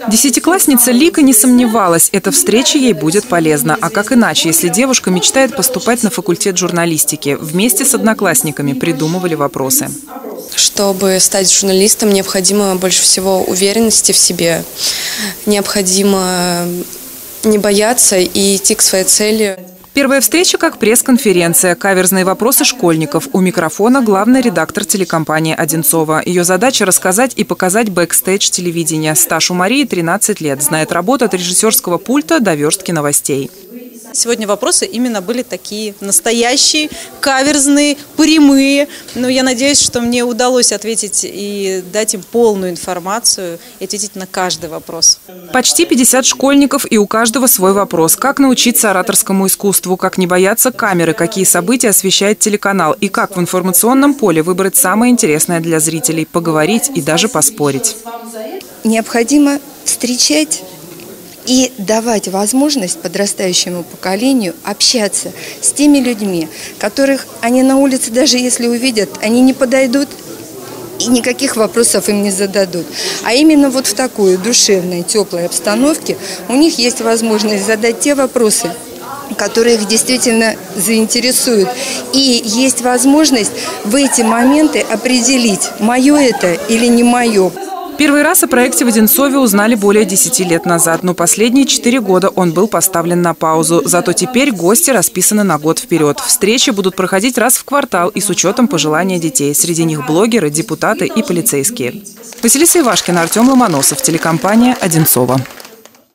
Десятиклассница Лика не сомневалась, эта встреча ей будет полезна. А как иначе, если девушка мечтает поступать на факультет журналистики? Вместе с одноклассниками придумывали вопросы. Чтобы стать журналистом, необходимо больше всего уверенности в себе. Необходимо не бояться и идти к своей цели. Первая встреча как пресс-конференция. Каверзные вопросы школьников. У микрофона главный редактор телекомпании Одинцова. Ее задача – рассказать и показать бэкстейдж телевидения. Стаж у Марии 13 лет. Знает работу от режиссерского пульта до верстки новостей. Сегодня вопросы именно были такие настоящие, каверзные, прямые. Но я надеюсь, что мне удалось ответить и дать им полную информацию и ответить на каждый вопрос. Почти 50 школьников, и у каждого свой вопрос. Как научиться ораторскому искусству, как не бояться камеры, какие события освещает телеканал и как в информационном поле выбрать самое интересное для зрителей, поговорить и даже поспорить. Необходимо встречать и давать возможность подрастающему поколению общаться с теми людьми, которых они на улице, даже если увидят, они не подойдут и никаких вопросов им не зададут. А именно вот в такой душевной, теплой обстановке у них есть возможность задать те вопросы, которые их действительно заинтересуют. И есть возможность в эти моменты определить, мое это или не мое. Первый раз о проекте в Одинцове узнали более 10 лет назад, но последние 4 года он был поставлен на паузу. Зато теперь гости расписаны на год вперед. Встречи будут проходить раз в квартал и с учетом пожелания детей. Среди них блогеры, депутаты и полицейские. Василиса Ивашкина, Артем Ломоносов, телекомпания «Одинцова».